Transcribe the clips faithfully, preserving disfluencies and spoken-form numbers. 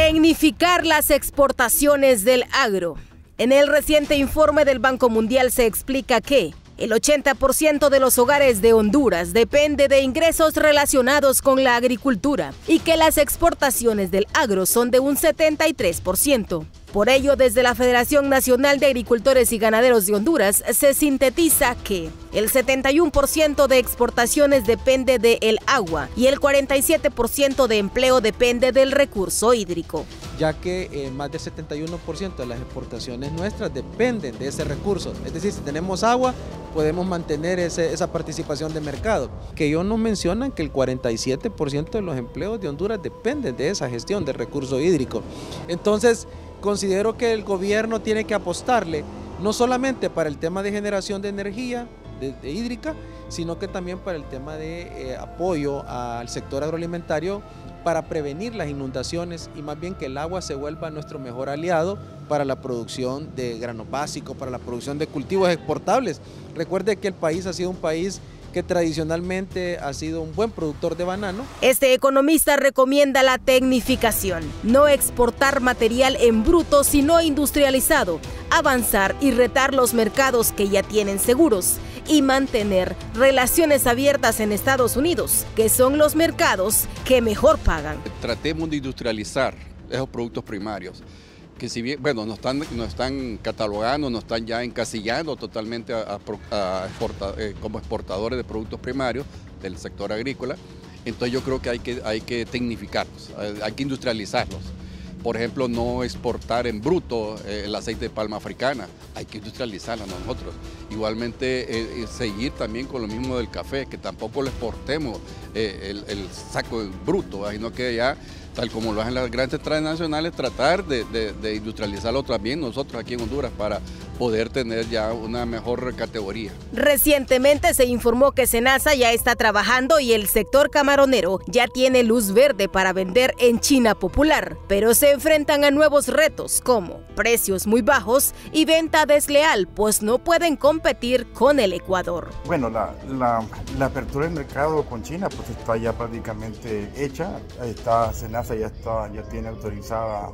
Tecnificar las exportaciones del agro. En el reciente informe del Banco Mundial se explica que el ochenta por ciento de los hogares de Honduras depende de ingresos relacionados con la agricultura y que las exportaciones del agro son de un setenta y tres por ciento. Por ello, desde la Federación Nacional de Agricultores y Ganaderos de Honduras se sintetiza que el setenta y uno por ciento de exportaciones depende del agua y el cuarenta y siete por ciento de empleo depende del recurso hídrico. Ya que eh, más del setenta y uno por ciento de las exportaciones nuestras dependen de ese recurso. Es decir, si tenemos agua, podemos mantener ese, esa participación de mercado. Que ellos nos mencionan que el cuarenta y siete por ciento de los empleos de Honduras dependen de esa gestión del recurso hídrico. Entonces, considero que el gobierno tiene que apostarle no solamente para el tema de generación de energía de, de hídrica, sino que también para el tema de eh, apoyo al sector agroalimentario para prevenir las inundaciones y más bien que el agua se vuelva nuestro mejor aliado para la producción de granos básicos, para la producción de cultivos exportables. Recuerde que el país ha sido un país que tradicionalmente ha sido un buen productor de banano. Este economista recomienda la tecnificación, no exportar material en bruto sino industrializado, avanzar y retar los mercados que ya tienen seguros y mantener relaciones abiertas en Estados Unidos, que son los mercados que mejor pagan. Tratemos de industrializar esos productos primarios, que si bien, bueno, nos están, nos están catalogando, nos están ya encasillando totalmente a, a, a exporta, eh, como exportadores de productos primarios del sector agrícola, entonces yo creo que hay que, hay que tecnificarlos, hay que industrializarlos. Por ejemplo, no exportar en bruto eh, el aceite de palma africana, hay que industrializarlo nosotros. Igualmente eh, seguir también con lo mismo del café, que tampoco lo exportemos eh, el, el saco en bruto, sino que ya, tal como lo hacen las grandes transnacionales, tratar de, de, de industrializarlo también nosotros aquí en Honduras para poder tener ya una mejor categoría. Recientemente se informó que SENASA ya está trabajando y el sector camaronero ya tiene luz verde para vender en China popular, pero se enfrentan a nuevos retos como precios muy bajos y venta desleal, pues no pueden competir con el Ecuador. Bueno, la, la, la apertura del mercado con China pues está ya prácticamente hecha, está SENASA ya está, ya tiene autorizada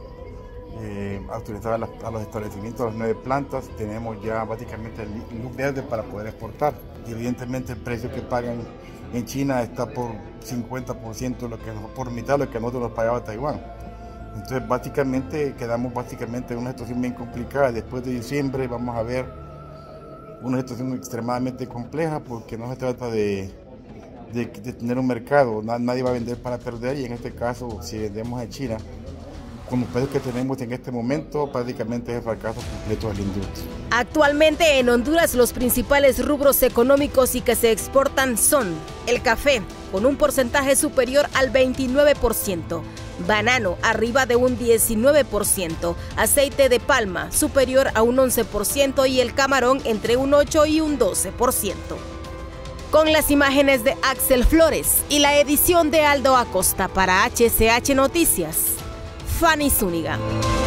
Eh, autorizar a, a los establecimientos, las nueve plantas, tenemos ya básicamente luz verde para poder exportar. Y evidentemente el precio que pagan en China está por cincuenta por ciento, lo que, por mitad de lo que nosotros nos pagaba Taiwán. Entonces básicamente quedamos básicamente en una situación bien complicada. Después de diciembre vamos a ver una situación extremadamente compleja porque no se trata de, de, de tener un mercado, nadie va a vender para perder y en este caso si vendemos a China, con los precios que tenemos en este momento, prácticamente es el fracaso completo de la industria. Actualmente en Honduras los principales rubros económicos y que se exportan son el café, con un porcentaje superior al veintinueve por ciento, banano arriba de un diecinueve por ciento, aceite de palma superior a un once por ciento y el camarón entre un ocho y un doce por ciento. Con las imágenes de Axel Flores y la edición de Aldo Acosta para H C H Noticias, Fanny Zúñiga.